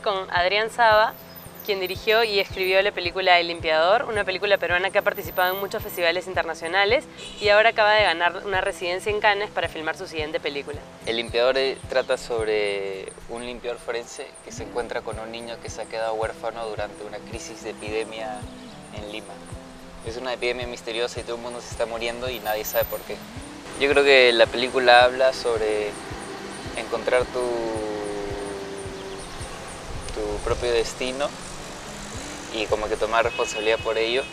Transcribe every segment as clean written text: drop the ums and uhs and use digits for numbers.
con Adrián Saba, quien dirigió y escribió la película El Limpiador, una película peruana que ha participado en muchos festivales internacionales y ahora acaba de ganar una residencia en Cannes para filmar su siguiente película. El Limpiador trata sobre un limpiador forense que se encuentra con un niño que se ha quedado huérfano durante una crisis de epidemia en Lima. Es una epidemia misteriosa y todo el mundo se está muriendo y nadie sabe por qué. Yo creo que la película habla sobre encontrar tu propio destino y como que tomar responsabilidad por ello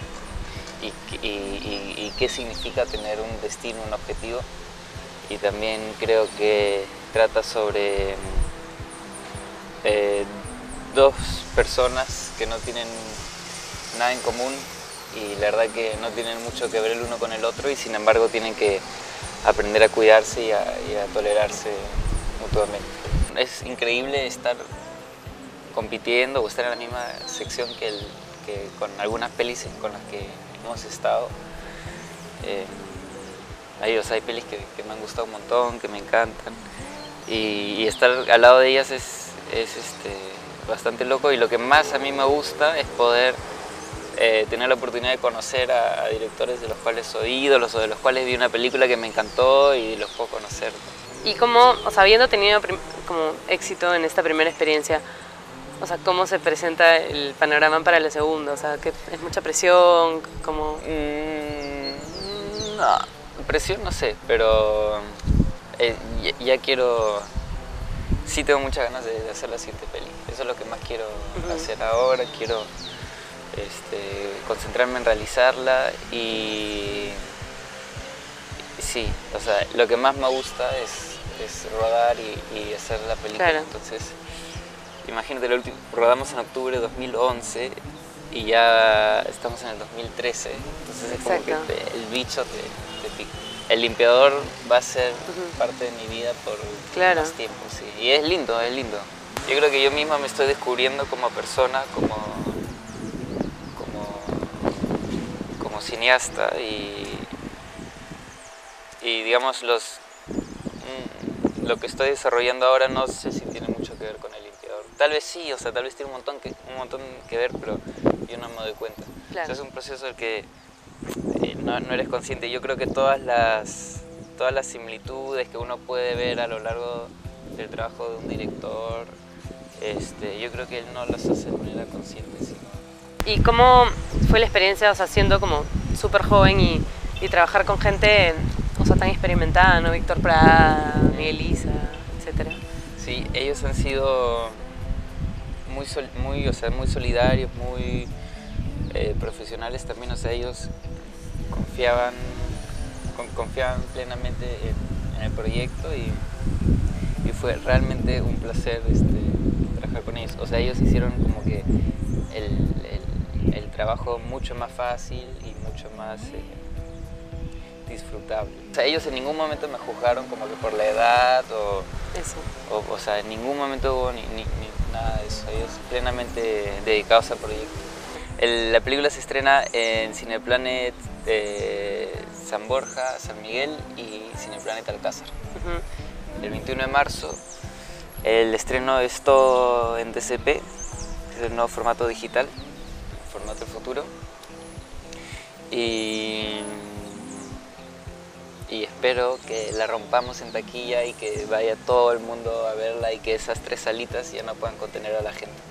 y qué significa tener un destino, un objetivo. Y también creo que trata sobre dos personas que no tienen nada en común y la verdad que no tienen mucho que ver el uno con el otro y sin embargo tienen que aprender a cuidarse y a tolerarse mutuamente. Es increíble estar compitiendo o estar en la misma sección que con algunas pelis con las que hemos estado. Hay pelis que me han gustado un montón, que me encantan y estar al lado de ellas es bastante loco, y lo que más a mí me gusta es poder tener la oportunidad de conocer a directores de los cuales soy ídolos o de los cuales vi una película que me encantó y los puedo conocer. Y cómo, o sea, habiendo tenido como éxito en esta primera experiencia, o sea, ¿cómo se presenta el panorama para la segunda? O sea, ¿que es mucha presión? ¿Cómo? No, presión no sé, pero ya quiero... Sí tengo muchas ganas de hacer la siguiente peli. Eso es lo que más quiero hacer ahora. Quiero concentrarme en realizarla y sí, o sea, lo que más me gusta es rodar y hacer la película. Claro. Entonces, imagínate, rodamos en octubre de 2011 y ya estamos en el 2013, entonces es como que el bicho te pica. El Limpiador va a ser parte de mi vida por más tiempo, sí. Y es lindo, es lindo. Yo creo que yo misma me estoy descubriendo como persona, como cineasta y digamos lo que estoy desarrollando ahora no sé si tiene mucho que ver con El Limpiador. Tal vez sí, o sea, tal vez tiene un montón que ver, pero yo no me doy cuenta. Claro. O sea, es un proceso del que no eres consciente. Yo creo que todas las similitudes que uno puede ver a lo largo del trabajo de un director, yo creo que él no las hace de manera consciente, sino... ¿Y cómo fue la experiencia, o sea, siendo como súper joven y trabajar con gente, o sea, tan experimentada, ¿no? Víctor Prada, Miguel Isa, etcétera? Sí, ellos han sido muy solidarios, muy profesionales también, o sea, ellos confiaban plenamente en el proyecto y fue realmente un placer trabajar con ellos. O sea, ellos hicieron como que el trabajo mucho más fácil y mucho más disfrutable. O sea, ellos en ningún momento me juzgaron como que por la edad o sea, en ningún momento hubo ni nada de eso. Ellos plenamente dedicados al proyecto. La película se estrena en Cineplanet San Borja, San Miguel y Cineplanet Alcázar. El 21 de marzo. El estreno es todo en DCP, es el nuevo formato digital, el formato del futuro. Y espero que la rompamos en taquilla y que vaya todo el mundo a verla y que esas 3 salitas ya no puedan contener a la gente.